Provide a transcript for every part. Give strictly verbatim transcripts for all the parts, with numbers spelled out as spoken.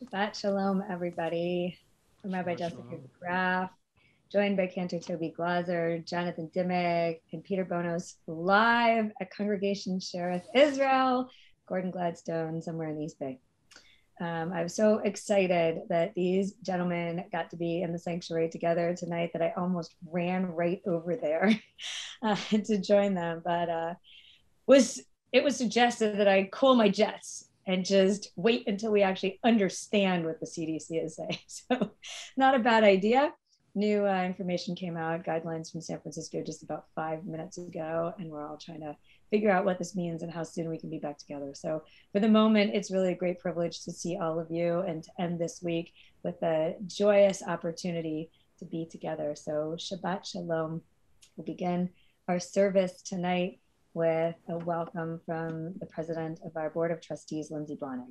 Shabbat Shalom, everybody. I'm Rabbi Jessica Graf, joined by Cantor Toby Glaser, Jonathan Dimmock, and Peter Bonos live at Congregation Sheriff Israel, Gordon Gladstone, somewhere in the East Bay. Um, I was so excited that these gentlemen got to be in the sanctuary together tonight that I almost ran right over there uh, to join them. But uh, was it was suggested that I cool my jets and just wait until we actually understand what the C D C is saying. So not a bad idea. New uh, information came out, guidelines from San Francisco just about five minutes ago, and we're all trying to figure out what this means and how soon we can be back together. So for the moment, it's really a great privilege to see all of you and to end this week with a joyous opportunity to be together. So Shabbat Shalom. We'll begin our service tonight with a welcome from the president of our Board of Trustees, Lindsay Blonig.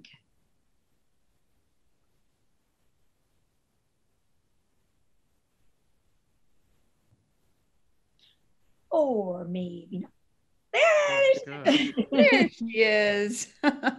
Or maybe not. There, there she is.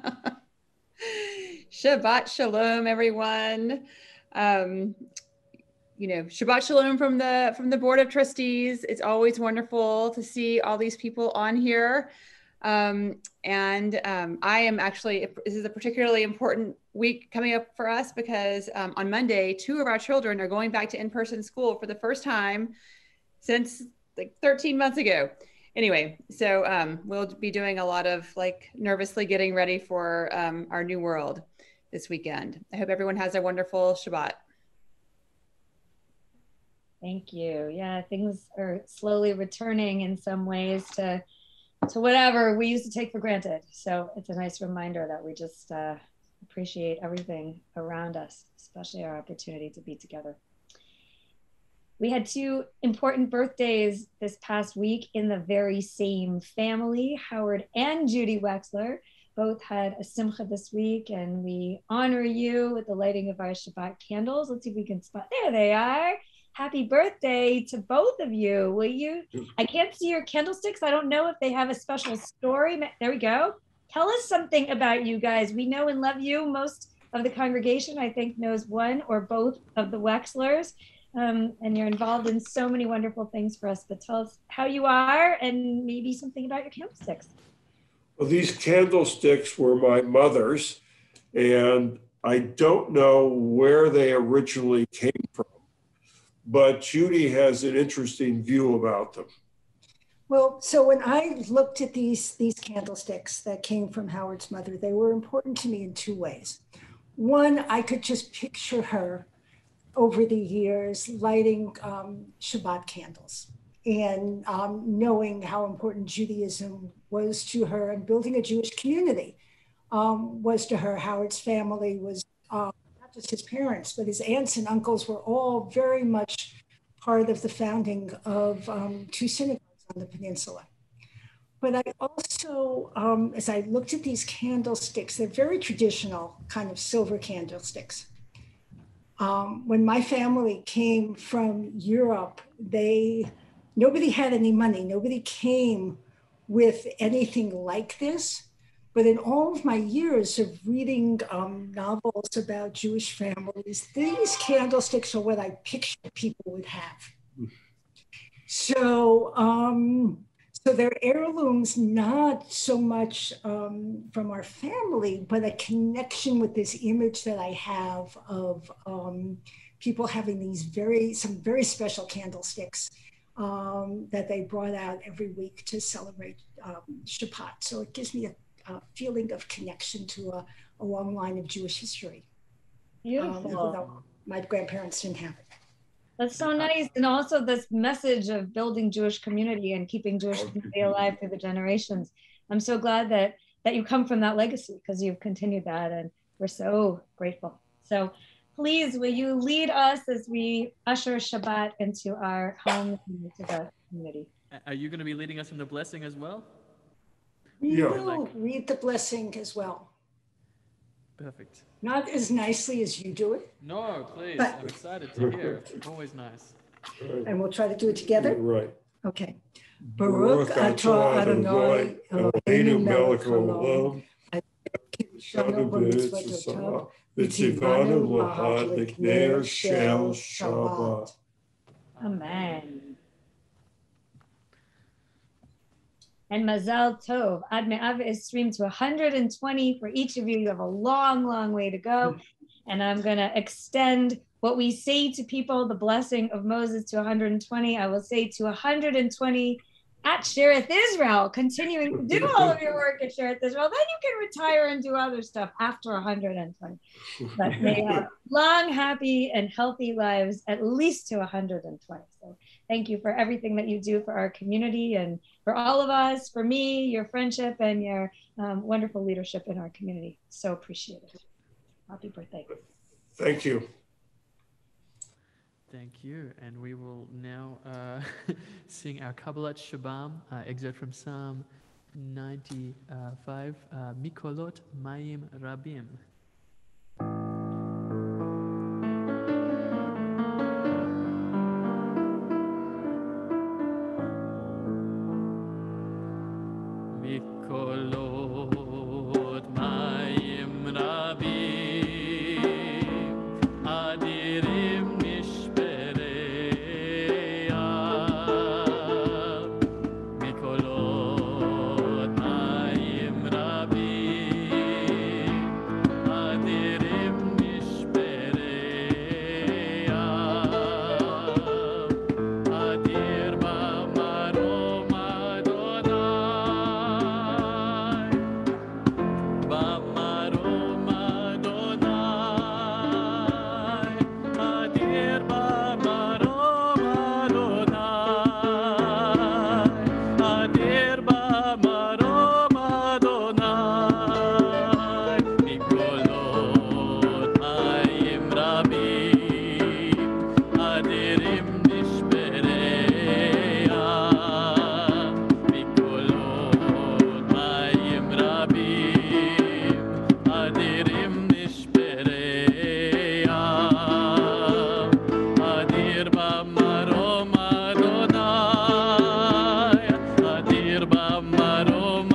Shabbat Shalom, everyone. Um, you know, Shabbat Shalom from the from the Board of Trustees. It's always wonderful to see all these people on here. Um, and um, I am actually, this is a particularly important week coming up for us because um, on Monday, two of our children are going back to in-person school for the first time since like thirteen months ago. Anyway, so um, we'll be doing a lot of like nervously getting ready for um, our new world this weekend. I hope everyone has a wonderful Shabbat. Thank you. Yeah, things are slowly returning in some ways to to whatever we used to take for granted. So it's a nice reminder that we just uh, appreciate everything around us, especially our opportunity to be together. We had two important birthdays this past week in the very same family. Howard and Judy Wexler both had a simcha this week, and we honor you with the lighting of our Shabbat candles. Let's see if we can spot, there they are. Happy birthday to both of you. Will you, I can't see your candlesticks. I don't know if they have a special story. There we go. Tell us something about you guys. We know and love you. Most of the congregation, I think, knows one or both of the Wexlers. Um, and you're involved in so many wonderful things for us, but tell us how you are and maybe something about your candlesticks. Well, these candlesticks were my mother's, and I don't know where they originally came from, but Judy has an interesting view about them. Well, so when I looked at these, these candlesticks that came from Howard's mother, they were important to me in two ways. One, I could just picture her over the years lighting um, Shabbat candles and um, knowing how important Judaism was to her and building a Jewish community um, was to her. Howard's family was um, not just his parents, but his aunts and uncles were all very much part of the founding of um, two synagogues on the peninsula. But I also, um, as I looked at these candlesticks, they're very traditional kind of silver candlesticks. Um, when my family came from Europe, they, nobody had any money. Nobody came with anything like this. But in all of my years of reading um, novels about Jewish families, these candlesticks are what I pictured people would have. So, um, so they're heirlooms, not so much um, from our family, but a connection with this image that I have of um, people having these very, some very special candlesticks um, that they brought out every week to celebrate um, Shabbat. So it gives me a, a feeling of connection to a, a long line of Jewish history. Beautiful. Um, even though my grandparents didn't have it. That's so nice. And also this message of building Jewish community and keeping Jewish community alive through the generations. I'm so glad that that you come from that legacy because you've continued that and we're so grateful. So please, will you lead us as we usher Shabbat into our home and into the community? Are you going to be leading us in the blessing as well? We Yeah. will read the blessing as well. Perfect. Not as nicely as you do it. No, please. But- I'm excited to hear. Always nice. And we'll try to do it together. Right. Okay. Baruch atah Adonai Eloheinu melech haolam. Shanu b'mitzvotov, v'tzivanu lahad l'kner shel Shabbat. Amen. And Mazal Tov, Ad Me'av is streamed to one hundred twenty for each of you. You have a long, long way to go. And I'm going to extend what we say to people, the blessing of Moses, to one hundred twenty. I will say to one hundred twenty at Shereth Israel, continuing to do all of your work at Shereth Israel. Then you can retire and do other stuff after one hundred twenty. But may have long, happy, and healthy lives, at least to one hundred twenty. So thank you for everything that you do for our community and for all of us, for me, your friendship and your um, wonderful leadership in our community. So appreciate it. Happy birthday. Thank you. Thank you. And we will now uh, sing our Kabbalat Shabam, uh, excerpt from Psalm ninety-five, uh, Mikolot Mayim Rabim. Mikolot Mayim Rabim, Adirim Nishpereya. Mikolot Mayim Rabim, Adirim Nishpereya. Adir Bamarom Adonai, Bamarom Adonai, Adir Bamarom Adonai, Adir Bamarom Adonai, Mikolot Mayim Rabim, Adirim Nishpereya. Mikolot Mayim Rabim, Adirim Nishpereya. Adir Bamarom Adonai, Adir Bamarom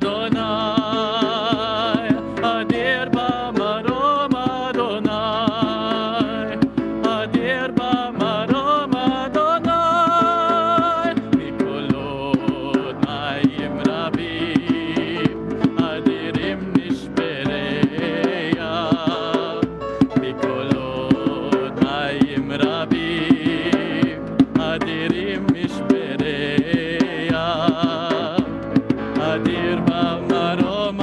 Adonai, Adir Bamarom Adonai, Adir Bamarom Adonai, Mikolot Mayim Rabim, Adirim Nishpereya. Mikolot Mayim Rabim, Adirim Nishpereya. Adir Bamarom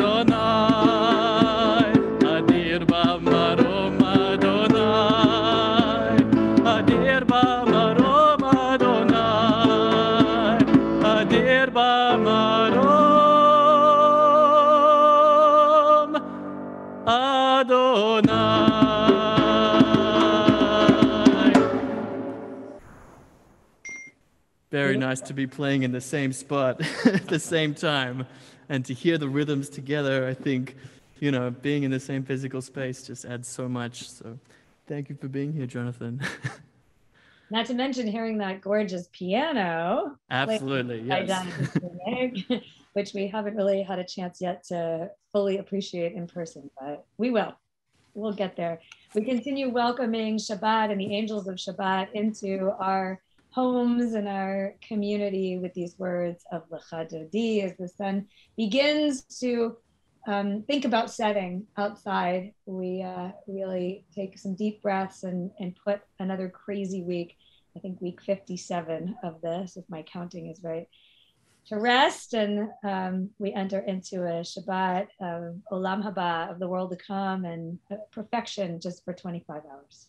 Adonai, Adir Bamarom Adonai, Adir Bamarom Adonai, Adir Bamarom Adonai. Very nice to be playing in the same spot at the same time and to hear the rhythms together. I think, you know, being in the same physical space just adds so much. So thank you for being here, Jonathan. Not to mention hearing that gorgeous piano. Absolutely, by yes. Jonathan Dimmock, which we haven't really had a chance yet to fully appreciate in person, but we will. We'll get there. We continue welcoming Shabbat and the angels of Shabbat into our homes and our community with these words of Lecha Dodi as the sun begins to um, think about setting outside. We uh, really take some deep breaths and, and put another crazy week, I think week fifty-seven of this, if my counting is right, to rest. And um, we enter into a Shabbat of Olam Haba, of the world to come, and uh, perfection just for twenty-five hours.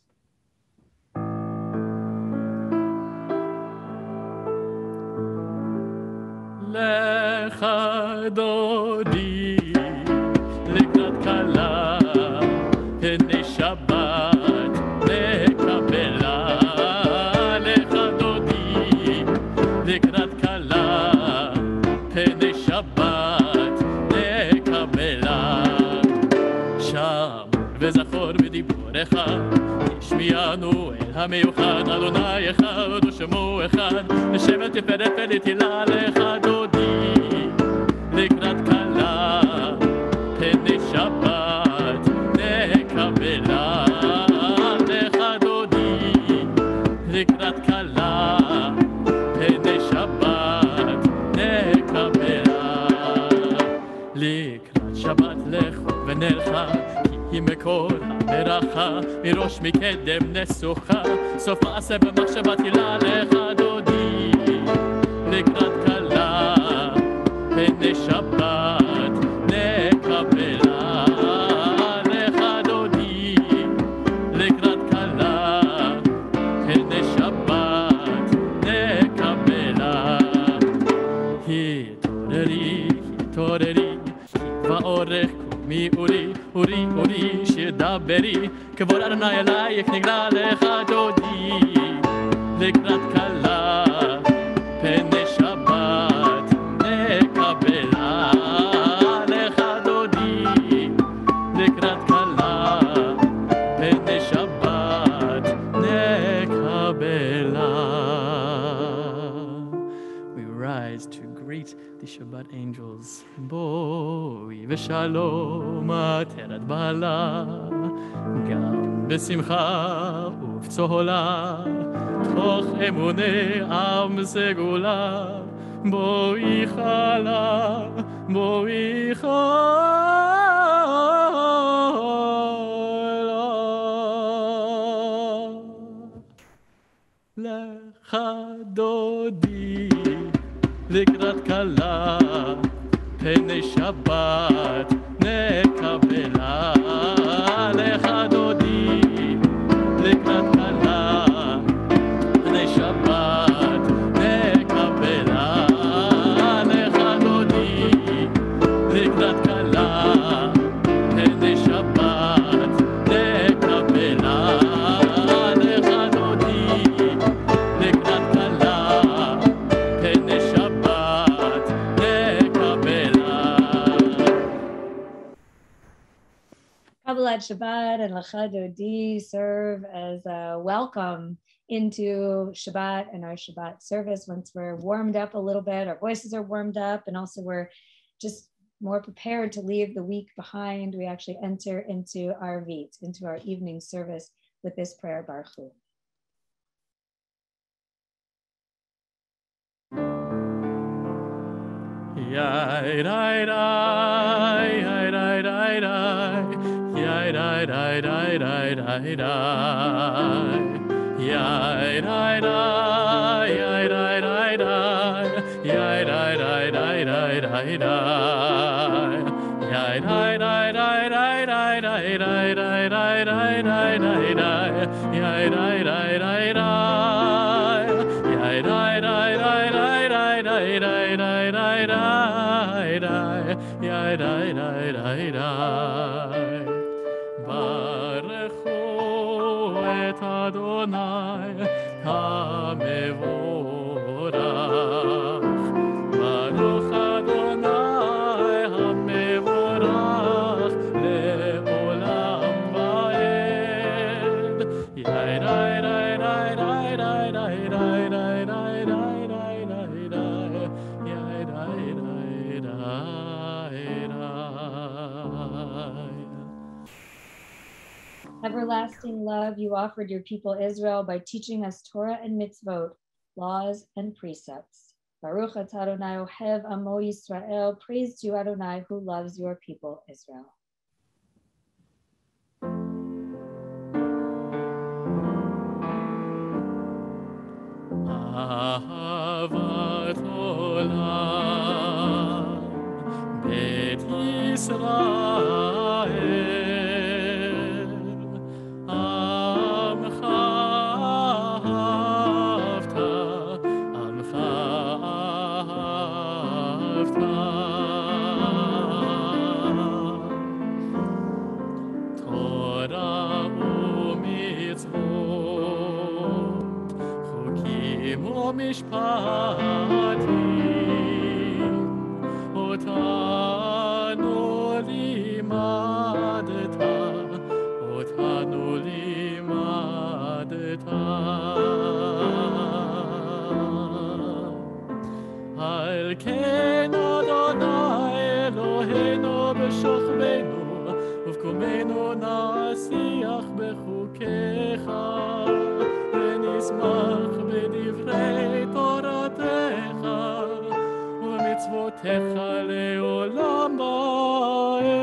Lecha Dodi לקראת כלה, הנה שבת לקבלה. lecha dodi לקראת כלה, הנה שבת לקבלה. שם וזכור בדיבורך, השמיענו אל המיוחד, אדוני אחד ושמו אחד, לשם תפארת ולתהילה. lecha dodi לקראת כלה, הנה שבת שבת לך ונלכה, כי היא מקור הברכה, מראש מקדם נסוכה, סוף מעשה במחשבה תהילה לך דודי, לקראת כלה, פני שבת נקבלה, לך דודי, לקראת כלה, פני שבת נקבלה. התעוררי, התעוררי, ואורך קומי אורי, אורי, אורי, שדברי, כבוד אדוני אלייך נגלה לך דודי, לקראת כלה, פני שבת נקבלה, לך דודי, לקראת כלה, פני שבת נקבלה. We rise to greet the Shabbat angels. בואי ושלום עטרת בעלה, גם בשמחה ובצהלה, תוך אמוני עם סגולה, בואי חלה, בואי חלה. לך דודי, לקראת כלה, פני שבת נקבלה, לך דודי, לקראת כלה, פני שבת נקבלה, לך דודי, לקראת כלה, פני שבת נקבלה, לך דודי, לקראת כלה, פני שבת נקבלה. Kabbalat Shabbat and Lecha Dodi serve as a welcome into Shabbat and our Shabbat service. Once we're warmed up a little bit, our voices are warmed up, and also we're just more prepared to leave the week behind, we actually enter into our Vit, into our evening service with this prayer, Baruch Hu. Yai dai dai, yai dai dai dai, yai dai dai dai dai dai dai, yai dai dai, yai dai dai dai, yai dai dai dai dai dai dai, yai dai dai dai dai dai dai dai dai dai dai dai dai dai, yai dai dai dai dai, yai dai dai dai dai dai dai dai dai dai dai dai, yai dai dai dai dai. Baruchu et Adonai hamevorach, Baruch Adonai hamevorach leolam vaed. Yai dai dai dai dai dai dai dai dai dai dai dai dai dai, yai dai dai dai dai. Everlasting love, you offered your people Israel by teaching us Torah and mitzvot, laws and precepts. Baruch atah Adonai ohev amo Yisrael. Praise to you, Adonai, who loves your people Israel. Ahavat olam bet Yisrael, Amcha ahavta, Amcha ahavta. Torah u'mitzvot, chukim u'mishpatim, otanu limadta, otanu limadta. Al ken Adonai Eloheinu b'shachbenu, uvkumenu nasiach bechukecha, v'nismach b'divrei Toratecha, u'mitzvotecha le'olam ba'ed.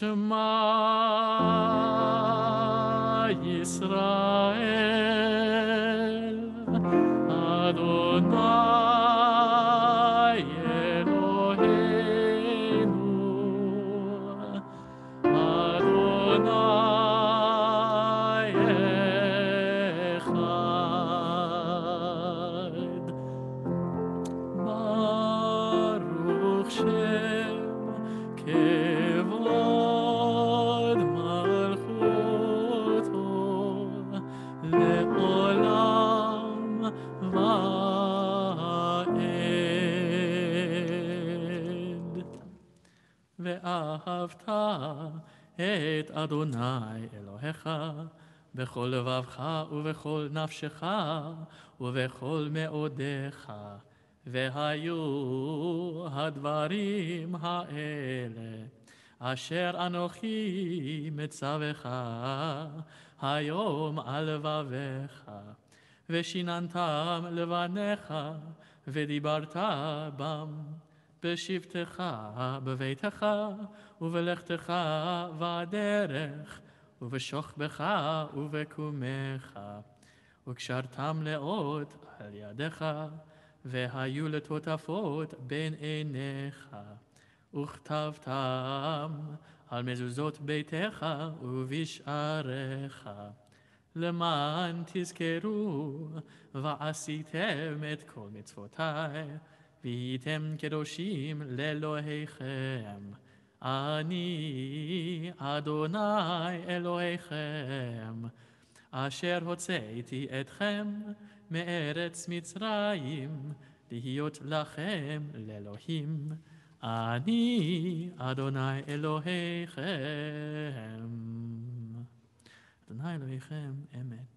Shema Yisrael Adonai Eloheinu Adonai Echad Baruch Shem Kevod Malchuto Le'olam Va'ed Ve'ahavta et Adonai Elohecha bechol levavcha uvechol nafshecha uvechol meodecha vehayu hadvarim ha'ele asher anochi metzavecha hayom al levavecha veshinantam levanecha vedibarta bam בשבתך, בביתך, ובלכתך בדרך, ובשוכבך ובקומך, וקשרתם לאות על ידך, והיו לטוטפות בין עיניך, וכתבתם על מזוזות ביתך ובשעריך, למען תזכרו ועשיתם את כל מצוותיי, והייתם קדושים לאלוהיכם. אני אדוני אלוהיכם, אשר הוצאתי אתכם מארץ מצרים, להיות לכם לאלוהים. אני אדוני אלוהיכם. אדוני אלוהיכם אמת.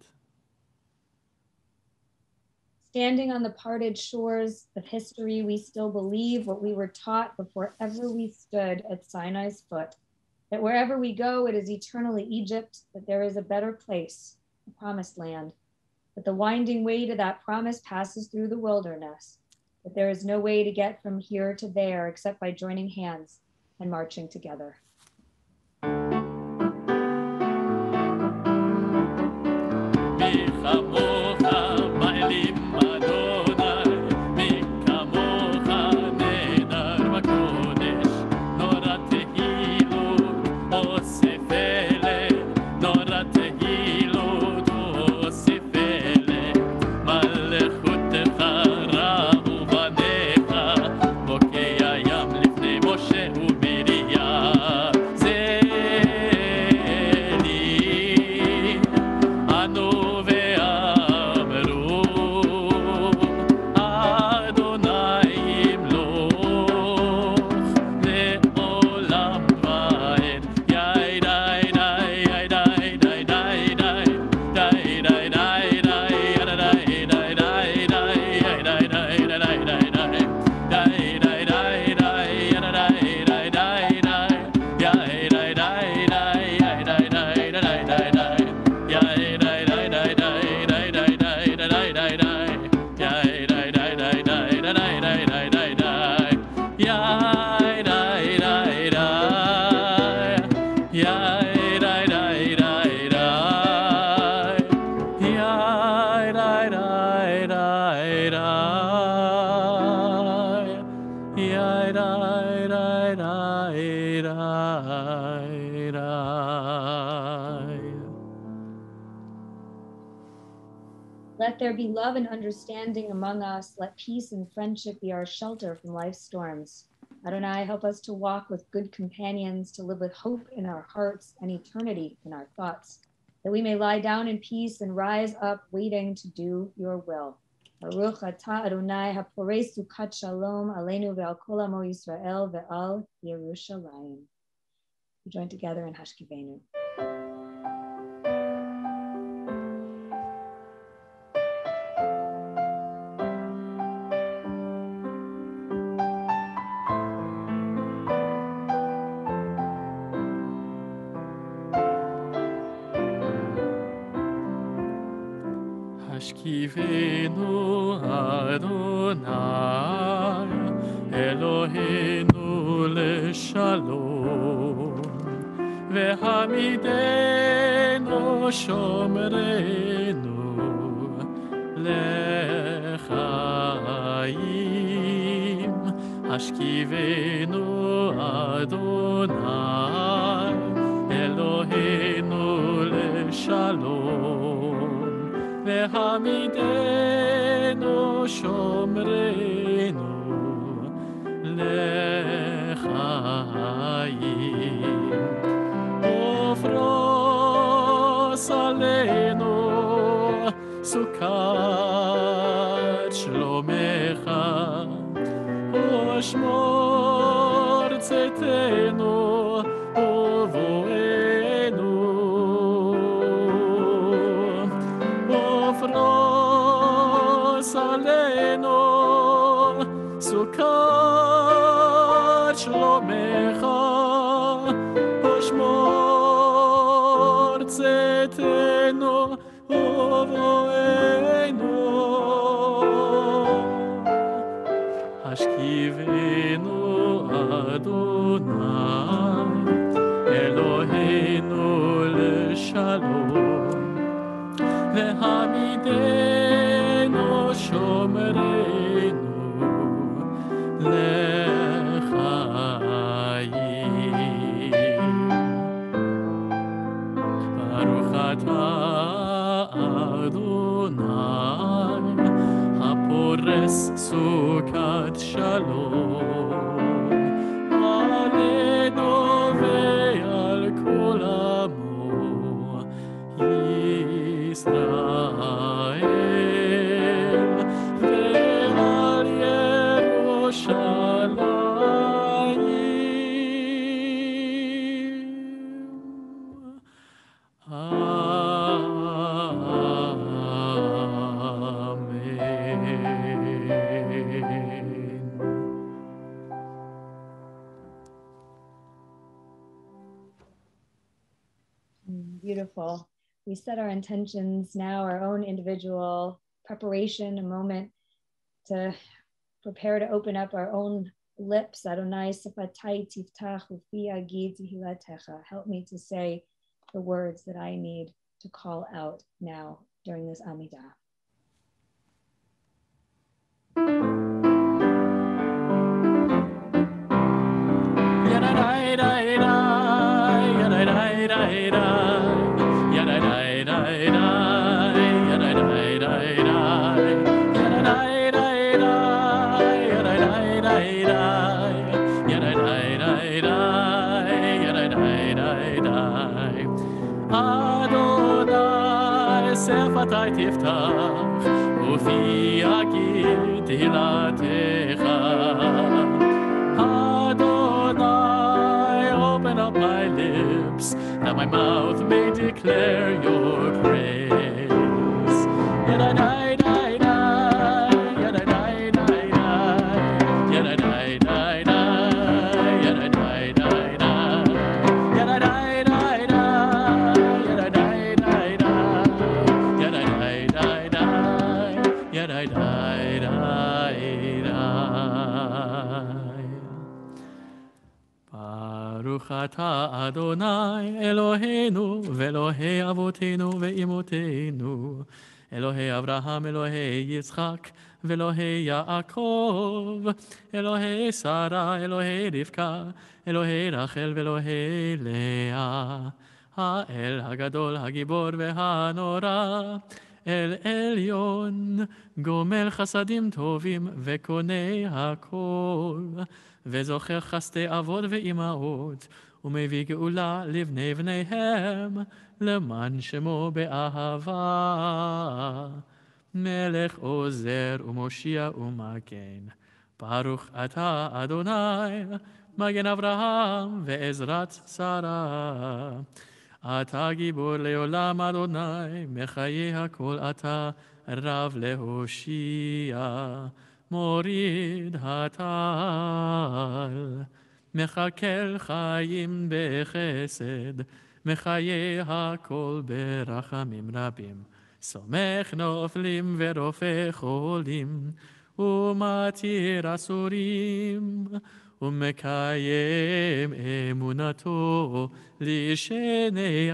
Standing on the parted shores of history, we still believe what we were taught before ever we stood at Sinai's foot, that wherever we go, it is eternally Egypt, that there is a better place, a promised land, that the winding way to that promise passes through the wilderness, that there is no way to get from here to there except by joining hands and marching together. Let there be love and understanding among us. Let peace and friendship be our shelter from life's storms. Adonai, help us to walk with good companions, to live with hope in our hearts and eternity in our thoughts, that we may lie down in peace and rise up waiting to do your will. Baruch atah Adonai haporesu kat shalom aleinu ve'al kol amo Yisrael ve'al Yerushalayim. We join together in Hashkivenu. Hashkivenu Adonai Eloheinu leshalom והעמידנו שומרנו לחיים, השכיבנו אדוני אלוהינו לשלום, והעמידנו שומרנו לחיים, ופרוס עלינו סוכת שלומך, ושמור צאתנו ובואנו, ופרוס עלינו סוכת שלומך, ושמור צאתנו ובואנו, השכיבנו אדוני אלוהינו לשלום, והעמידנו שומרנו לחיים. ברוך אתה אדוני הפורס סוכת שלום עלינו ועל כל עמו ישראל ועל ירושלים. Beautiful. We set our intentions now, our own individual preparation, a moment to prepare to open up our own lips. Adonai sefatai tiftach ufi agid tehilatecha. Help me to say the words that I need to call out now during this Amidah. Adonai sefatai tiftach ufi agid tehilatecha. Adonai, open up my lips that my mouth may declare your praise. Yadai dai dai, yadai dai dai dai, yadai dai dai dai, yadai dai dai dai, yadai dai dai dai, yadai dai dai dai, yadai dai dai dai, yadai dai dai dai. Baruch atah Adonai Eloheinu ve'Elohei avotenu ve'imotenu, Elohei Avraham, Elohei Yitzchak, ve'Elohei Yaakov, Elohei Sarah, Elohei Rivka, Elohei Rachel, ve'Elohei Leah, Ha'el Hagadol, Hagibor ve'Hanora, El Elyon, Gomel Chasadim Tovim ve'Konei Hakol, וזוכר חסדי אבות ואימהות, ומביא גאולה לבני בניהם, למען שמו באהבה. מלך עוזר ומושיע ומגן, ברוך אתה אדוני, מגן אברהם ועזרת שרה. אתה גיבור לעולם אדוני, מחיי הכל אתה רב להושיע. מוריד הטל, מחכל חיים בחסד, מחיי הכל ברחמים רבים, סומך נופלים ורופא חולים, ומתיר אסורים, ומקיים אמונתו לשני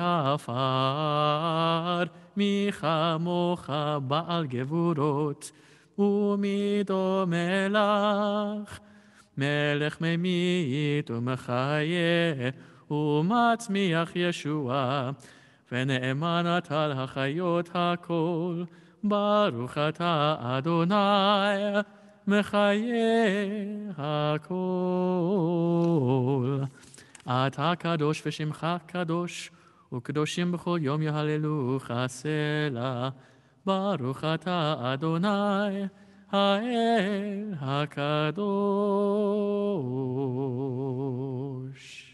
עפר, מי כמוך בעל גבורות ומדומה לך, מלך ממית ומחיה ומצמיח ישועה, ונאמן אתה לחיות הכל. ברוך אתה אדוני מחיי הכל. אתה קדוש ושמך קדוש, וקדושים בכל יום יהללוך סלה. ברוך אתה אדוני האל הקדוש.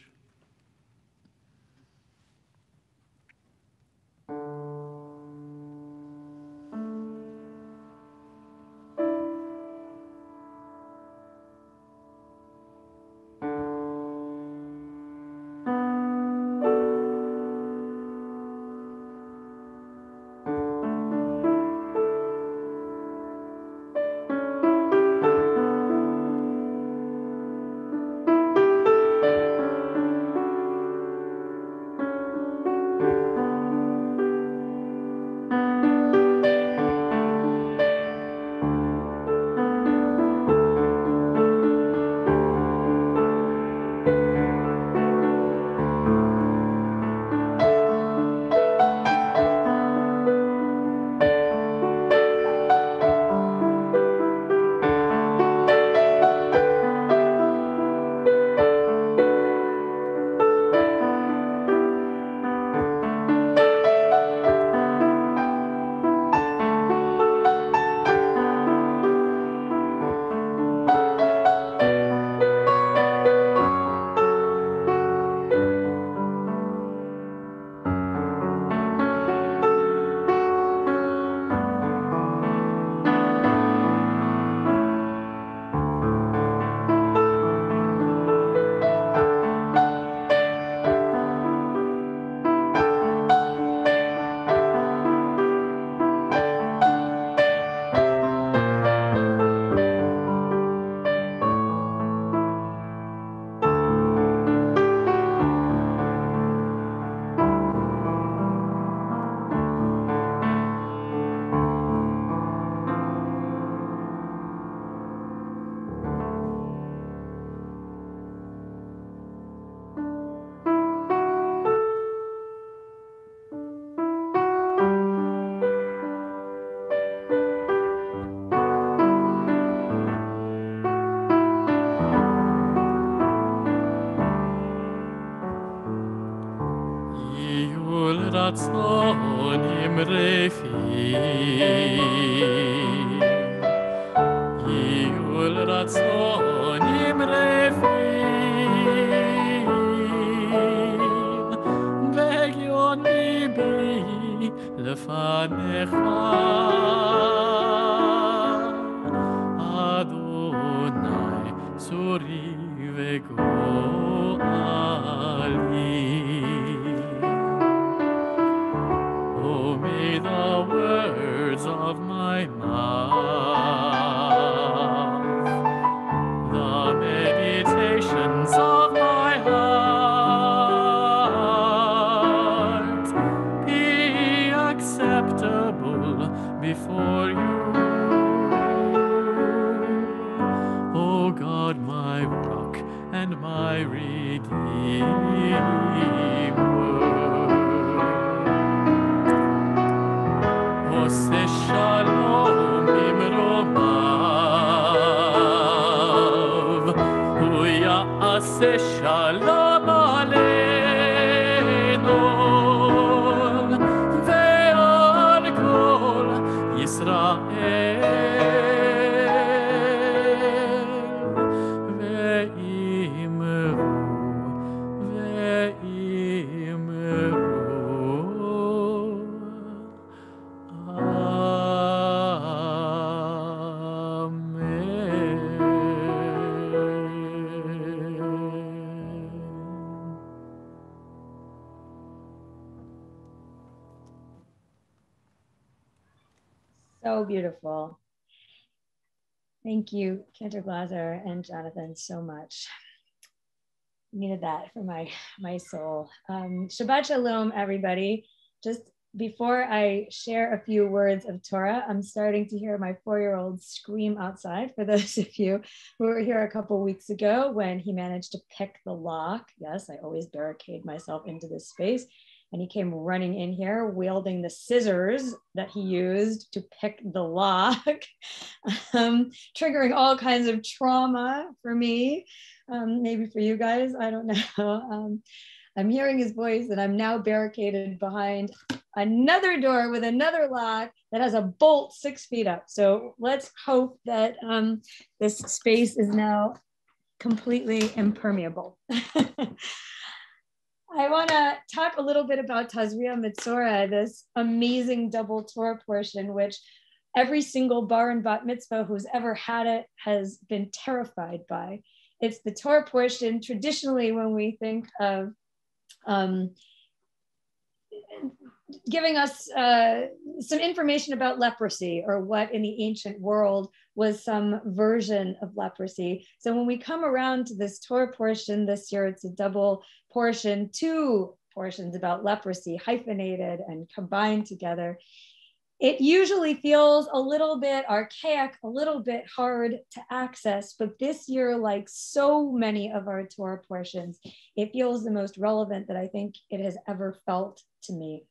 רצון ימרפי, יול רצון ימרפי, והגיון ליבי לפניך, אדוני צורי וגואלי. May the words of my mouth, the meditations of my heart be acceptable before you, O God, my rock and my redeemer. Ose shalom bimromav, hu ya'aseh shalom aleinu, ve'al kol Yisrael, ve'imru, ve'imru. So beautiful. Thank you, Cantor Glaser and Jonathan, so much. Needed that for my, my soul. Um, Shabbat Shalom, everybody. Just before I share a few words of Torah, I'm starting to hear my four-year-old scream outside, for those of you who were here a couple weeks ago when he managed to pick the lock. Yes, I always barricade myself into this space. And he came running in here wielding the scissors that he used to pick the lock, um, triggering all kinds of trauma for me, um, maybe for you guys, I don't know. Um, I'm hearing his voice and I'm now barricaded behind another door with another lock that has a bolt six feet up. So let's hope that um, this space is now completely impermeable. I want to talk a little bit about Tazria Mitzorah, this amazing double Torah portion, which every single bar and bat mitzvah who's ever had it has been terrified by. It's the Torah portion traditionally when we think of um, giving us uh, some information about leprosy, or what in the ancient world was some version of leprosy. So when we come around to this Torah portion this year, it's a double portion, two portions about leprosy, hyphenated and combined together. It usually feels a little bit archaic, a little bit hard to access, but this year, like so many of our Torah portions, it feels the most relevant that I think it has ever felt to me.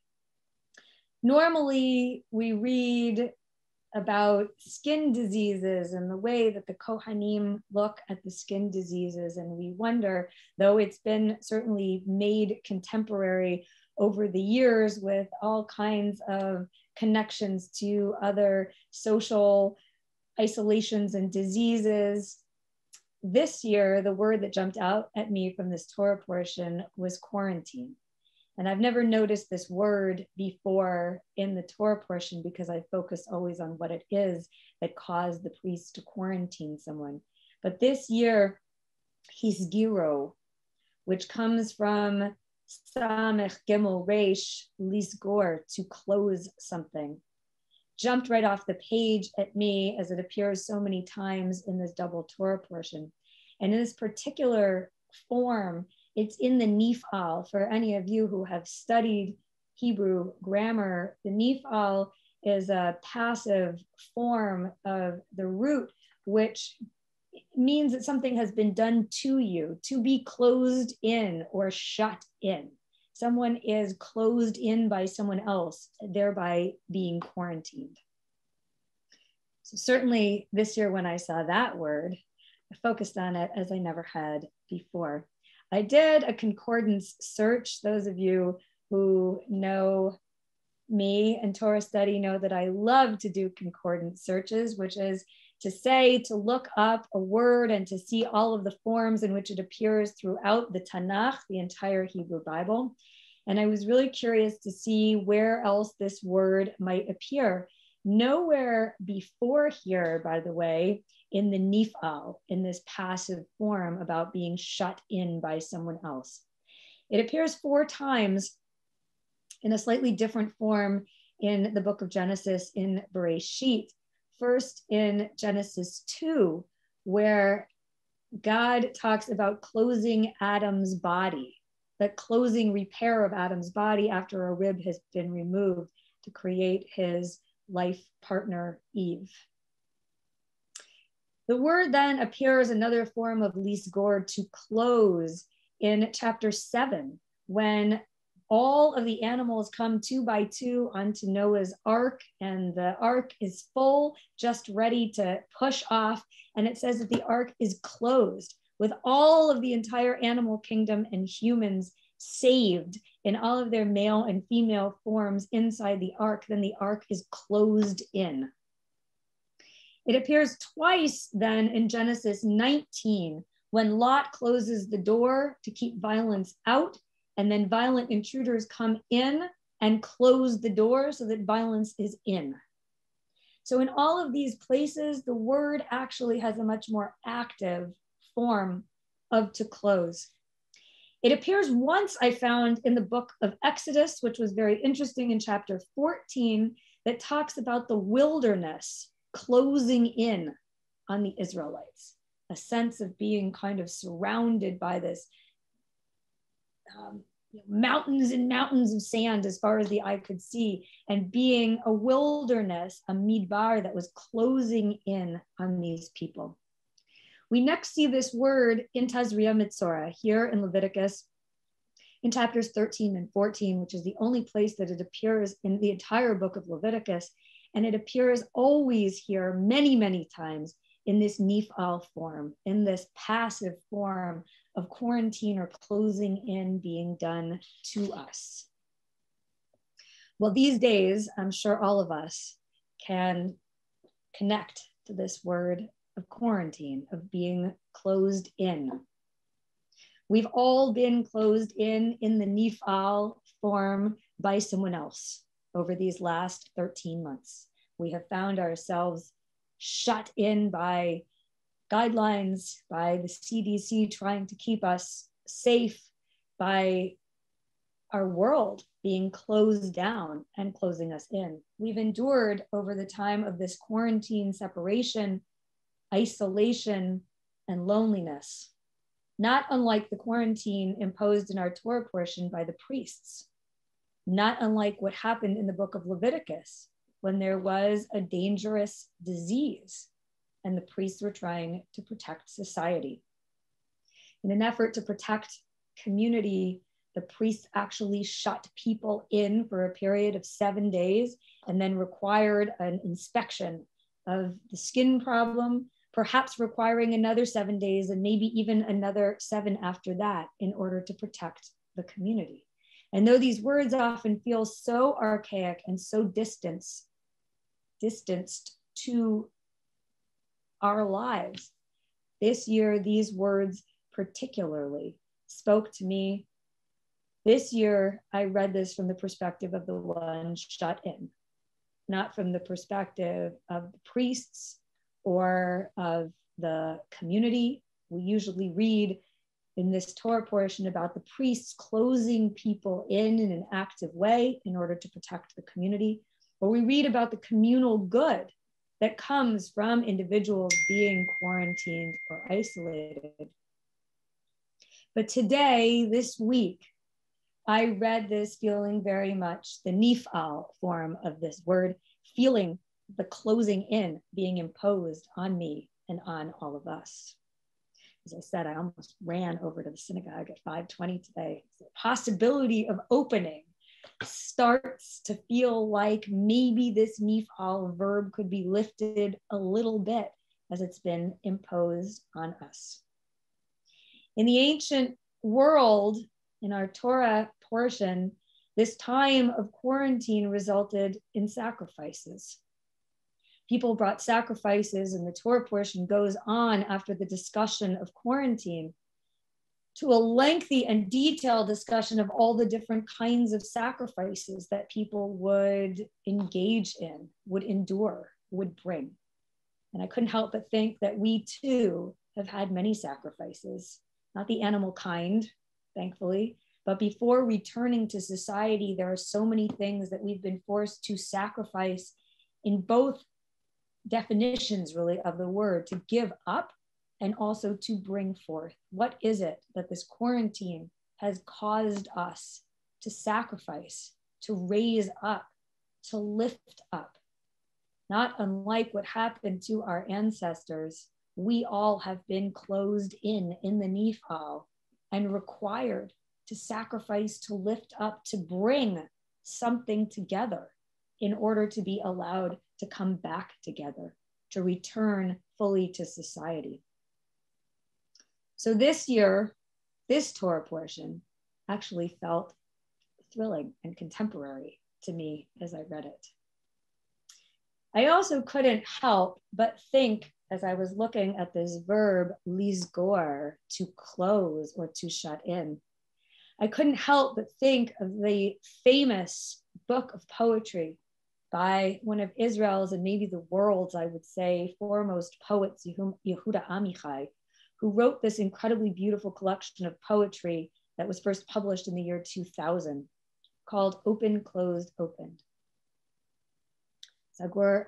Normally, we read about skin diseases and the way that the Kohanim look at the skin diseases, and we wonder, though it's been certainly made contemporary over the years with all kinds of connections to other social isolations and diseases. This year, the word that jumped out at me from this Torah portion was quarantine. And I've never noticed this word before in the Torah portion because I focus always on what it is that caused the priest to quarantine someone. But this year, hisgiro, which comes from Samech Gimel Reish, lisgor, to close something, jumped right off the page at me as it appears so many times in this double Torah portion. And in this particular form, it's in the nifal. For any of you who have studied Hebrew grammar, the nifal is a passive form of the root, which means that something has been done to you, to be closed in or shut in. Someone is closed in by someone else, thereby being quarantined. So certainly this year when I saw that word, I focused on it as I never had before. I did a concordance search. Those of you who know me and Torah study know that I love to do concordance searches, which is to say, to look up a word and to see all of the forms in which it appears throughout the Tanakh, the entire Hebrew Bible. And I was really curious to see where else this word might appear. Nowhere before here, by the way, in the nifal, in this passive form about being shut in by someone else. It appears four times in a slightly different form in the book of Genesis in Bereshit. First in Genesis two, where God talks about closing Adam's body, that closing repair of Adam's body after a rib has been removed to create his life partner, Eve. The word then appears another form of lisgor, to close, in chapter seven, when all of the animals come two by two onto Noah's ark, and the ark is full, just ready to push off. And it says that the ark is closed with all of the entire animal kingdom and humans saved in all of their male and female forms inside the ark. Then the ark is closed in. It appears twice then in Genesis nineteen, when Lot closes the door to keep violence out, and then violent intruders come in and close the door so that violence is in. So in all of these places, the word actually has a much more active form of to close. It appears once, I found, in the book of Exodus, which was very interesting, in chapter fourteen, that talks about the wilderness closing in on the Israelites, a sense of being kind of surrounded by this um, mountains and mountains of sand as far as the eye could see, and being a wilderness, a midbar that was closing in on these people. We next see this word in Tazria Mitzorah here in Leviticus in chapters thirteen and fourteen, which is the only place that it appears in the entire book of Leviticus. And it appears always here many, many times in this nif'al form, in this passive form of quarantine or closing in being done to us. Well, these days, I'm sure all of us can connect to this word of quarantine, of being closed in. We've all been closed in in the nif'al form by someone else over these last thirteen months. We have found ourselves shut in by guidelines, by the C D C trying to keep us safe, by our world being closed down and closing us in. We've endured over the time of this quarantine, separation, isolation, and loneliness, not unlike the quarantine imposed in our Torah portion by the priests, not unlike what happened in the book of Leviticus when there was a dangerous disease and the priests were trying to protect society. In an effort to protect community, the priests actually shut people in for a period of seven days and then required an inspection of the skin problem, perhaps requiring another seven days and maybe even another seven after that in order to protect the community. And though these words often feel so archaic and so distant, distanced to our lives, this year, these words particularly spoke to me. This year, I read this from the perspective of the one shut in, not from the perspective of the priests or of the community. We usually read in this Torah portion about the priests closing people in in an active way in order to protect the community, or we read about the communal good that comes from individuals being quarantined or isolated. But today, this week, I read this feeling very much the nif'al form of this word, feeling the closing in being imposed on me and on all of us. As I said, I almost ran over to the synagogue at five twenty today. The possibility of opening starts to feel like maybe this nif'al verb could be lifted a little bit as it's been imposed on us. In the ancient world, in our Torah portion, this time of quarantine resulted in sacrifices. People brought sacrifices, and the Torah portion goes on after the discussion of quarantine to a lengthy and detailed discussion of all the different kinds of sacrifices that people would engage in, would endure, would bring. And I couldn't help but think that we too have had many sacrifices, not the animal kind, thankfully, but before returning to society, there are so many things that we've been forced to sacrifice in both definitions really of the word, to give up and also to bring forth. What is it that this quarantine has caused us to sacrifice, to raise up, to lift up? Not unlike what happened to our ancestors, we all have been closed in in the nif'al and required to sacrifice, to lift up, to bring something together in order to be allowed to come back together, to return fully to society. So this year, this Torah portion actually felt thrilling and contemporary to me as I read it. I also couldn't help but think, as I was looking at this verb, lizgor, to close or to shut in, I couldn't help but think of the famous book of poetry by one of Israel's and maybe the world's, I would say, foremost poets, Yehuda Amichai, who wrote this incredibly beautiful collection of poetry that was first published in the year two thousand, called Open, Closed, Opened. Zagur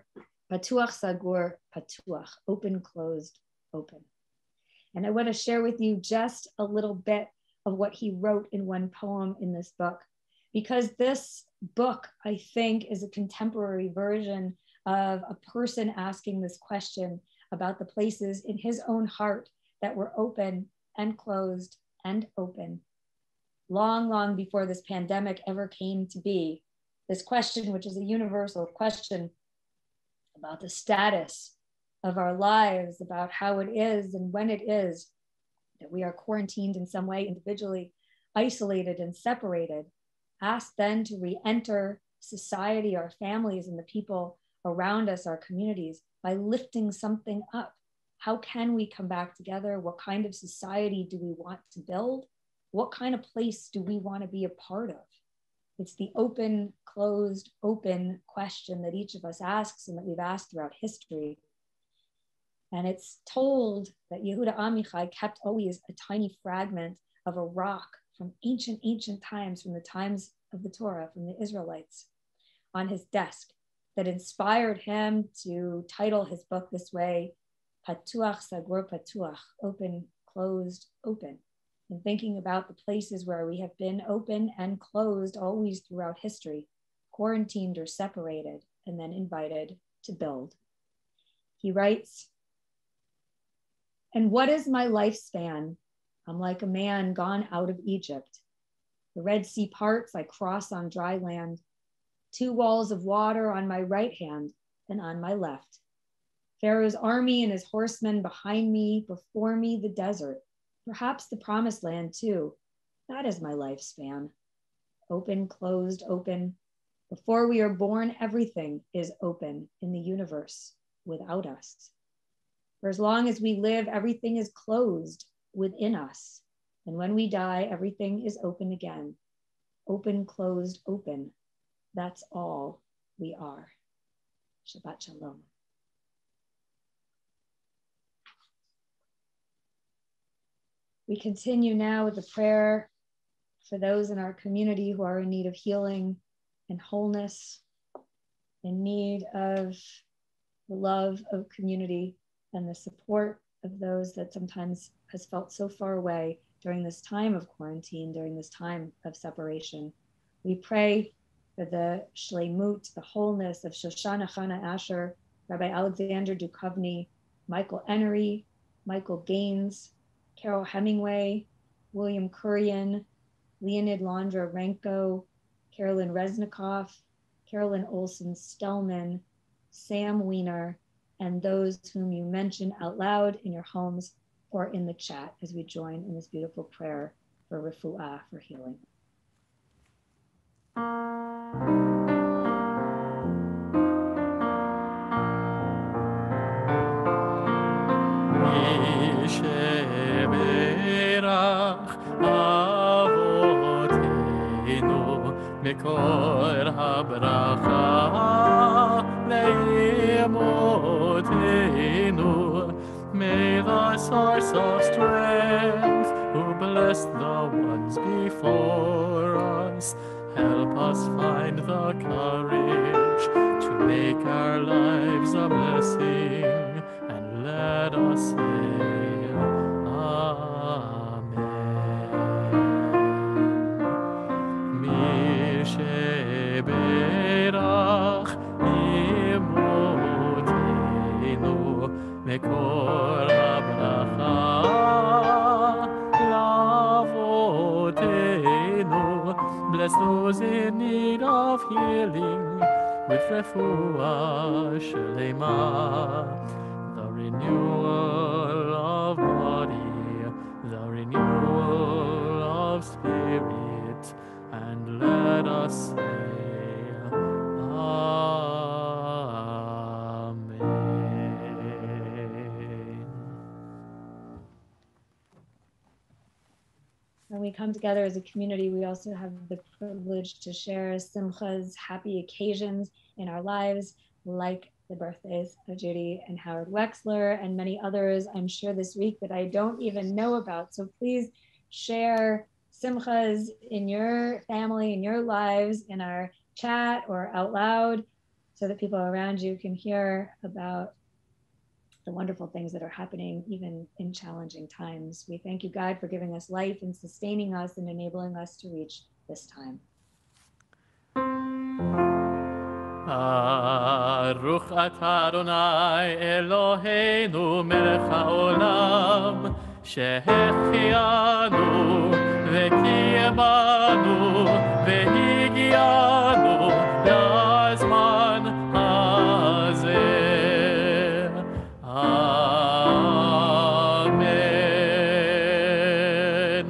Patuach sagur, patuach, open, closed, open. And I want to share with you just a little bit of what he wrote in one poem in this book, because this book, I think, is a contemporary version of a person asking this question about the places in his own heart that were open and closed and open. Long, long before this pandemic ever came to be, this question, which is a universal question about the status of our lives, about how it is and when it is that we are quarantined in some way, individually, isolated and separated, asked then to re-enter society, our families and the people around us, our communities, by lifting something up. How can we come back together? What kind of society do we want to build? What kind of place do we want to be a part of? It's the open, closed, open question that each of us asks and that we've asked throughout history. And it's told that Yehuda Amichai kept always a tiny fragment of a rock from ancient, ancient times, from the times of the Torah, from the Israelites, on his desk, that inspired him to title his book this way, Patuach Sagur Patuach, open, closed, open. And thinking about the places where we have been open and closed always throughout history, quarantined or separated, and then invited to build. He writes, and what is my lifespan? I'm like a man gone out of Egypt. The Red Sea parts, I cross on dry land. Two walls of water on my right hand and on my left. Pharaoh's army and his horsemen behind me, before me the desert, perhaps the promised land too. That is my lifespan. Open, closed, open. Before we are born, everything is open in the universe without us. For as long as we live, everything is closed within us. And when we die, everything is open again. Open, closed, open. That's all we are. Shabbat Shalom. We continue now with the prayer for those in our community who are in need of healing and wholeness, in need of the love of community and the support of those that sometimes has felt so far away during this time of quarantine, during this time of separation. We pray for the shleimut, the wholeness of Shoshana Chana Asher, Rabbi Alexander Duchovny, Michael Enery, Michael Gaines, Carol Hemingway, William Kurian, Leonid Landra Renko, Carolyn Reznikoff, Carolyn Olson Stellman, Sam Wiener, and those whom you mention out loud in your homes or in the chat as we join in this beautiful prayer for refuah, for healing. מקור הברכה לאמותינו. May the source of strength, who bless the ones before us, help us find the courage to make our lives a blessing, and let us say Sheberach imotenu mekor habracha lavotenu. Bless those in need of healing with refuah shlema, the renewal of body, the renewal of spirit, and let us say, Amen. When we come together as a community, we also have the privilege to share simchas, happy occasions in our lives, like the birthdays of Judy and Howard Wexler and many others, I'm sure this week, that I don't even know about. So please share simchas in your family, in your lives, in our chat or out loud, so that people around you can hear about the wonderful things that are happening even in challenging times. We thank you, God, for giving us life and sustaining us and enabling us to reach this time. Baruch atah Adonai Eloheinu melech haolam שהחיינו וקיימנו והגיענו לזמן הזה. Amen.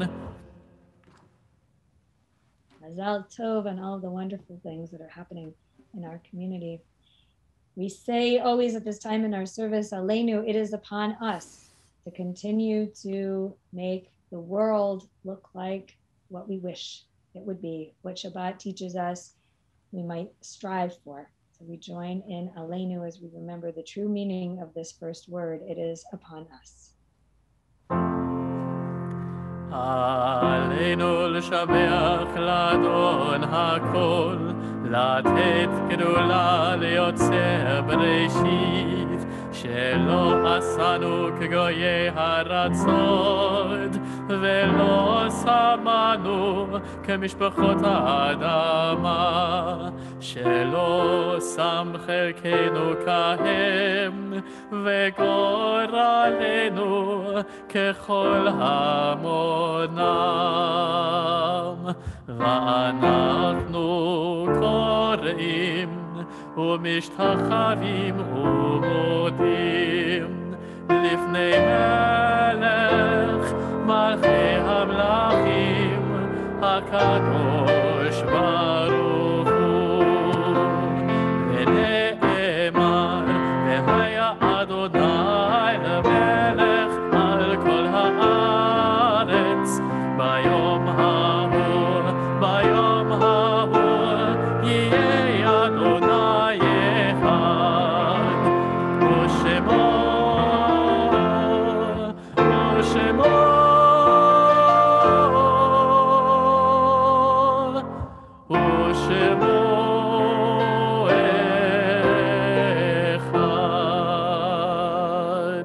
Mazal Tov and all the wonderful things that are happening in our community. We say always at this time in our service, Aleinu, it is upon us to continue to make the world look like what we wish it would be, what Shabbat teaches us we might strive for. So we join in Aleinu as we remember the true meaning of this first word. It is upon us. עלינו לשבח לאדון הכל, לתת גדולה ליוצר בראשית, שלא עשנו כגויי הרצות, ולא שמנו כמשפחות האדמה, שלא שם חלקנו כהם, וגורלנו ככל המונם. ואנחנו קוראים ומשתחווים ומודים לפני מלך מלכי המלכים הקדוש ברוך הוא. ונאמר והיה אדוני למלך על כל הארץ ביום ההוא, ביום ההוא יהיה אדוני אחד, ושמו ושמו ושמו אחד.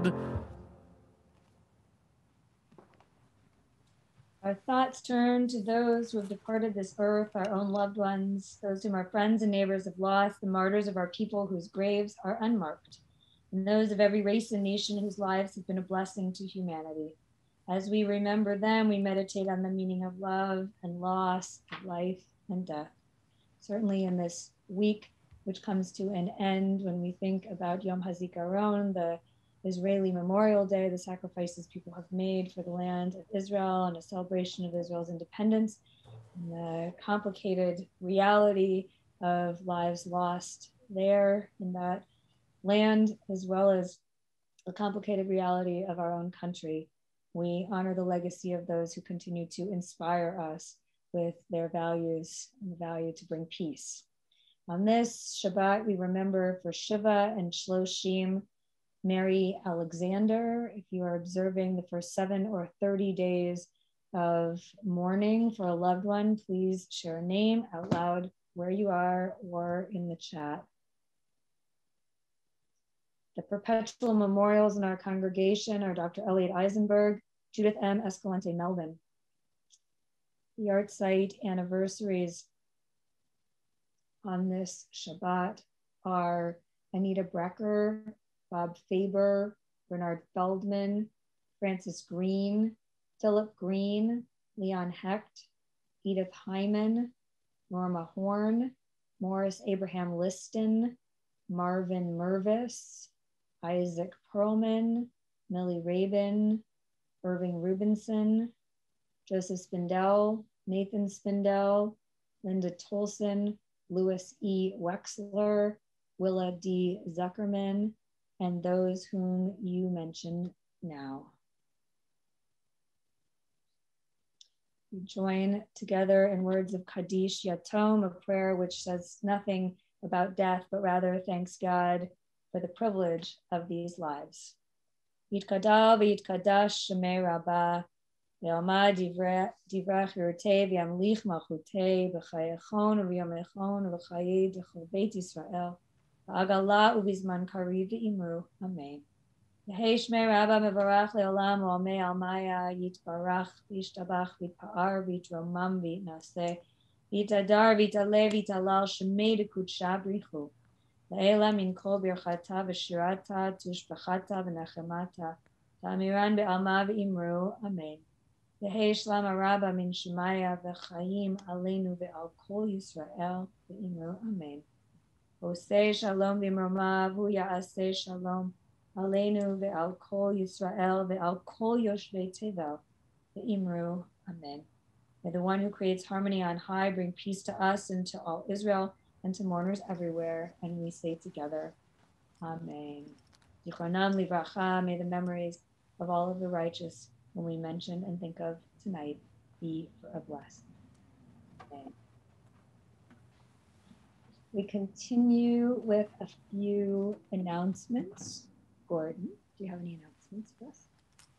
Our thoughts turn to those who have departed this earth, our own loved ones, those whom our friends and neighbors have lost, the martyrs of our people whose graves are unmarked, and those of every race and nation whose lives have been a blessing to humanity. As we remember them, we meditate on the meaning of love and loss, of life and death. Certainly in this week, which comes to an end when we think about Yom HaZikaron, the Israeli Memorial Day, the sacrifices people have made for the land of Israel and a celebration of Israel's independence, and the complicated reality of lives lost there in that land, as well as the complicated reality of our own country. We honor the legacy of those who continue to inspire us with their values and the value to bring peace. On this Shabbat, we remember for Shiva and Shloshim, Mary Alexander. If you are observing the first seven or thirty days of mourning for a loved one, please share a name out loud where you are or in the chat. The perpetual memorials in our congregation are Doctor Elliot Eisenberg, Judith M. Escalante Melvin. The art site anniversaries on this Shabbat are Anita Brecker, Bob Faber, Bernard Feldman, Francis Green, Philip Green, Leon Hecht, Edith Hyman, Norma Horn, Morris Abraham Liston, Marvin Mervis, Isaac Perlman, Millie Rabin, Irving Rubinson, Joseph Spindell, Nathan Spindell, Linda Tolson, Louis E. Wexler, Willa D. Zuckerman, and those whom you mention now. We join together in words of Kaddish Yatom, a prayer which says nothing about death, but rather thanks God for the privilege of these lives. Yitkadal v'yitkadash shemei rabbah, ve'omad divrei chirutei v'yamlich malchutei, v'chayechon v'yamechon v'chayei d'chol Beit Yisrael, Ba'agala ubizman kariv v'imru. Amen. Yehi shmei Rabba mevarach le'olam u'amei almaya yitbarach v'yishtabach v'yitpa'ar v'yitromam v'yitnaseh v'yitadar v'yitaleh v'yitalal shemei d'kudsha brichu. Le'ela min kol birchata v'shirata tushbachata v'nechemata ta'amiran be'alma v'imru. Amen. Yehi shlama Rabba min shemaya v'chaim aleinu ve'al kol Yisrael v'imru. Amen. Oseh shalom v'imromav hu ya'aseh shalom aleinu ve'al kol Yisrael ve'al kol yoshvei tevel ve'imru. Amen. May the one who creates harmony on high bring peace to us and to all Israel and to mourners everywhere. And we say together, Amen. Zichronam livracha, may the memories of all of the righteous whom we mention and think of tonight be forever blessed. Amen. We continue with a few announcements. Gordon, do you have any announcements for us?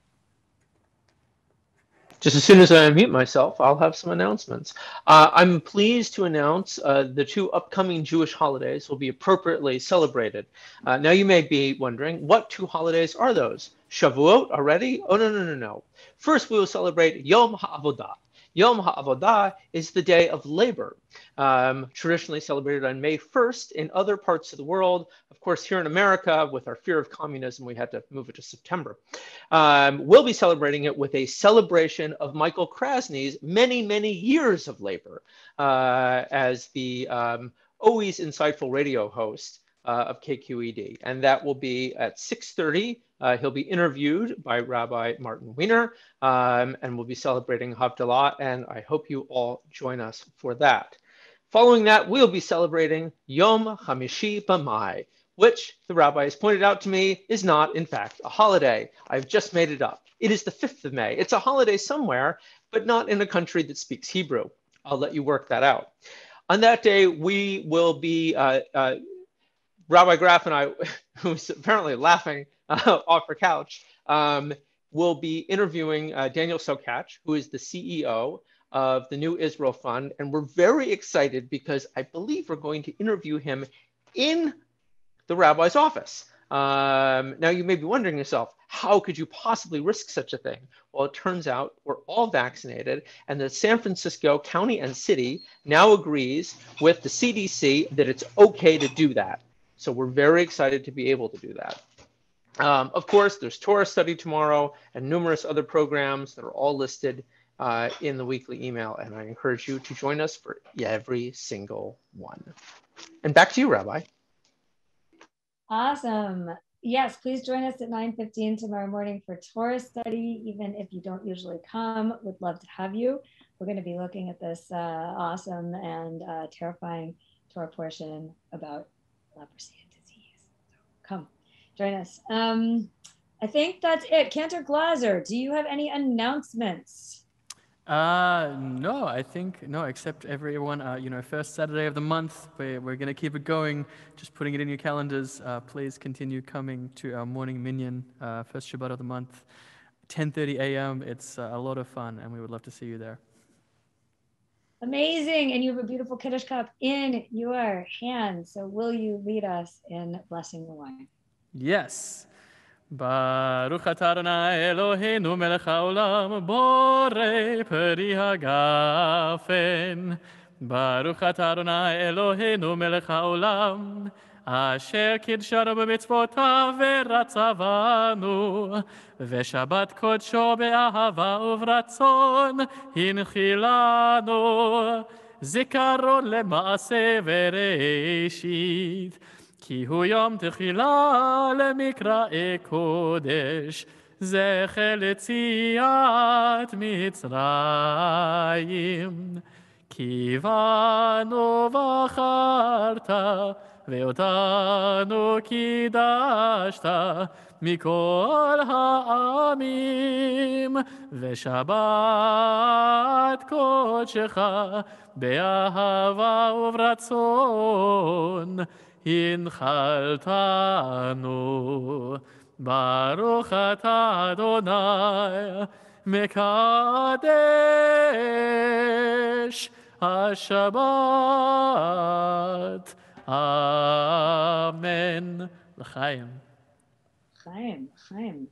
Just as soon as I unmute myself, I'll have some announcements. Uh, I'm pleased to announce uh, the two upcoming Jewish holidays will be appropriately celebrated. Uh, now you may be wondering, what two holidays are those? Shavuot already? Oh, no, no, no, no. First, we will celebrate Yom HaAvodah. Yom HaAvodah is the day of labor, um, traditionally celebrated on May first in other parts of the world. Of course, here in America, with our fear of communism, we had to move it to September. Um, we'll be celebrating it with a celebration of Michael Krasny's many, many years of labor uh, as the um, always insightful radio host uh, of K Q E D. And that will be at six thirty. Uh, he'll be interviewed by Rabbi Martin Wiener, um, and we'll be celebrating Havdalah, and I hope you all join us for that. Following that, we'll be celebrating Yom Hamishi B'Mai, which the rabbi has pointed out to me is not, in fact, a holiday. I've just made it up. It is the fifth of May. It's a holiday somewhere, but not in a country that speaks Hebrew. I'll let you work that out. On that day, we will be, uh, uh, Rabbi Graf and I, who's apparently laughing uh, off her couch, um, will be interviewing uh, Daniel Sokach, who is the C E O of the New Israel Fund. And we're very excited because I believe we're going to interview him in the rabbi's office. Um, now you may be wondering yourself, how could you possibly risk such a thing? Well, it turns out we're all vaccinated, and the San Francisco County and City now agrees with the C D C that it's okay to do that. So we're very excited to be able to do that. Um, of course, there's Torah study tomorrow and numerous other programs that are all listed uh, in the weekly email, and I encourage you to join us for every single one. And back to you, Rabbi. Awesome. Yes, please join us at nine fifteen tomorrow morning for Torah study. Even if you don't usually come, would love to have you. We're going to be looking at this uh, awesome and uh, terrifying Torah portion about leprosy and disease. So come, join us. Um, I think that's it. Cantor Glaser, do you have any announcements? Uh, no, I think, no, except everyone, uh, you know, first Saturday of the month, we're, we're going to keep it going, just putting it in your calendars. Uh, please continue coming to our morning minyan, uh, first Shabbat of the month, ten thirty a m It's uh, a lot of fun, and we would love to see you there. Amazing. And you have a beautiful Kiddush cup in your hand. So will you lead us in blessing the wine? Yes. Baruch atah Adonai Eloheinu melech haolam borei peri hagafen. Baruch atah Adonai Eloheinu melech haolam asher kidshanu b'mitzvotav v'ratzavanu v'shabbat kodsho be'ahava uvratzon hinchilanu zikaron lema'aseh v'reishit כי הוא יום תחילה למקראי קודש, זכר ליציאת מצרים. כי בנו בחרת, ואותנו קידשת מכל העמים, ושבת קודשך באהבה וברצון. הנחלתנו, ברוך אתה אדוני, מקדש השבת Amen. L'chaim. Chaim, Chaim.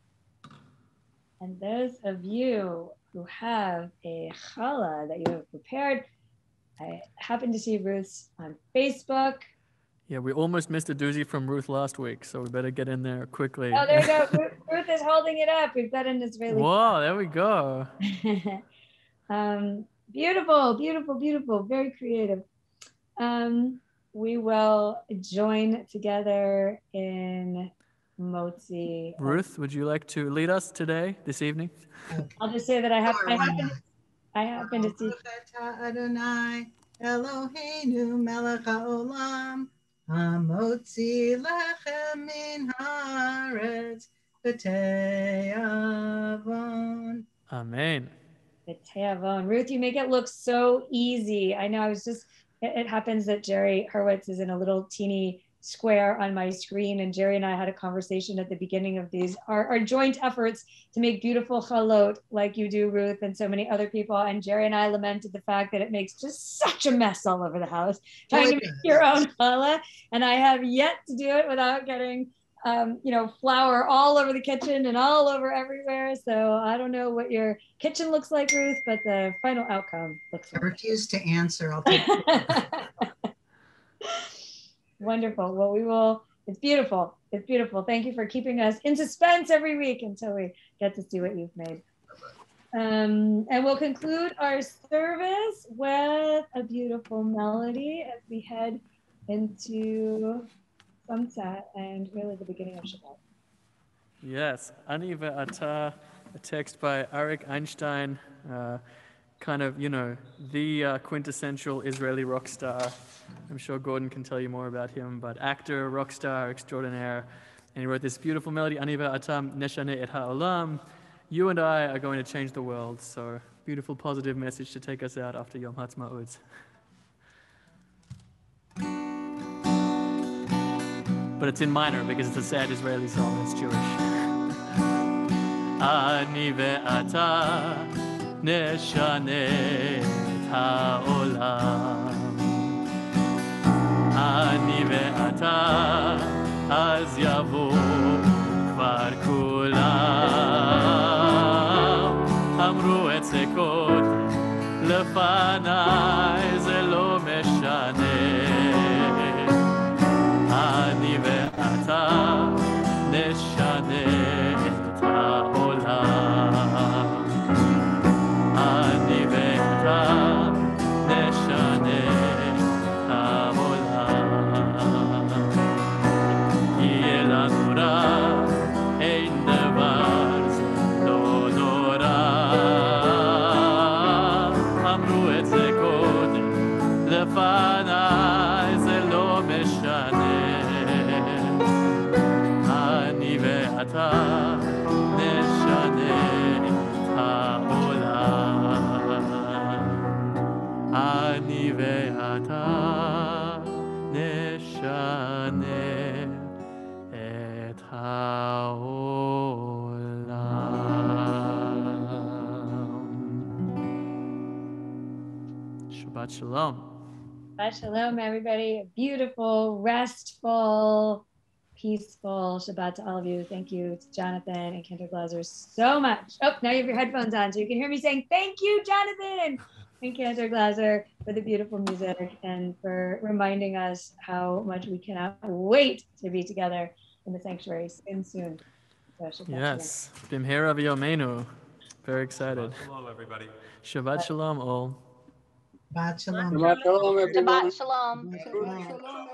And those of you who have a challah that you have prepared, I happened to see Ruth's on Facebook. Yeah, we almost missed a doozy from Ruth last week, so we better get in there quickly. Oh, there we go. Ruth, Ruth is holding it up. We've got an Israeli. Whoa, there we go. um, beautiful, beautiful, beautiful. Very creative. Um, we will join together in Motzi. Ruth, would you like to lead us today, this evening? I'll just say that I have, I happen, I happen to see. Adonai Eloheinu melech haolam hamotzi lechem min haaretz b'te'avon. Amen. The Teavon. Ruth, you make it look so easy. I know I was just, it, it happens that Jerry Hurwitz is in a little teeny square on my screen, and Jerry and I had a conversation at the beginning of these, our, our joint efforts to make beautiful chalot like you do, Ruth, and so many other people. And Jerry and I lamented the fact that it makes just such a mess all over the house, trying to make your own challah. And I have yet to do it without getting Um, you know, flour all over the kitchen and all over everywhere. So I don't know what your kitchen looks like, Ruth, but the final outcome looks like. I refuse to answer. I'll take Wonderful. Well, we will, it's beautiful. It's beautiful. Thank you for keeping us in suspense every week until we get to see what you've made. Um, and we'll conclude our service with a beautiful melody as we head into sunset and really the beginning of Shabbat. Yes, Ani ve'ata, a text by Arik Einstein, uh, kind of, you know, the uh, quintessential Israeli rock star. I'm sure Gordon can tell you more about him, but actor, rock star, extraordinaire. And he wrote this beautiful melody, Ani ve'ata neshane et ha'olam. You and I are going to change the world. So beautiful, positive message to take us out after Yom Ha'atzmaut. But it's in minor because it's a sad Israeli song. It's Jewish. Ani ve'ata neshane et ha'olam. Ani ve'ata az yavo kvar kulam. Amru et sekot lefanai ze lo meshane. אני ואתה נשנה את העולם. אני ואתה נשנה את העולם. יהיה לנו רע, אין דבר זה לא נורא. אמרו את זה קודם, לפניי זה לא משנה. אתה נשנה את העולם. אני ואתה נשנה את העולם. Shabbat Shalom. Shabbat Shalom, everybody. A beautiful, restful, peaceful Shabbat to all of you. Thank you to Jonathan and Cantor Glaser so much. Oh, now you have your headphones on so you can hear me saying thank you, Jonathan and Cantor Glaser, for the beautiful music and for reminding us how much we cannot wait to be together in the sanctuary soon, soon. So yes, Bimhera v'yomeinu. Very excited. Shabbat shalom, everybody. Shabbat shalom, all. Shabbat shalom. Shabbat shalom, everyone. Shabbat shalom. Shabbat shalom.